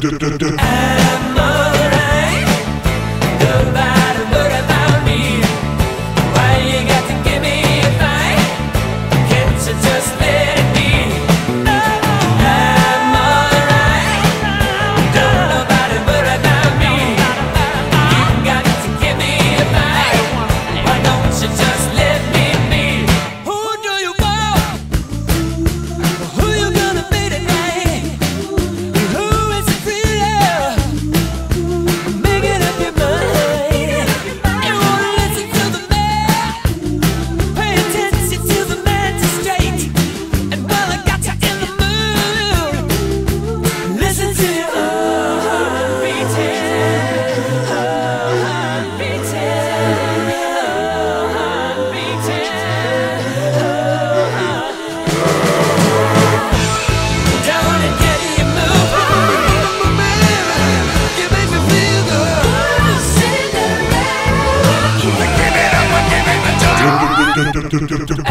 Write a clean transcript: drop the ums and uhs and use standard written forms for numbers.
I'm alright. Nobody worry about me. Why you got to give me a fight? Can't you just let it be? I'm alright. Don't nobody worry about me. You got to give me a fight. Why don't you just let me be? Who do you want? Who you gonna be tonight? Who is it real? Making up your mind. You wanna listen to the man? Pay attention to the magistrate. And while I got you in the mood, listen to your heart beating, heart beating, heart beating, Don't it get you moving? You make me feel good. Cinderella, Give it up, give it up.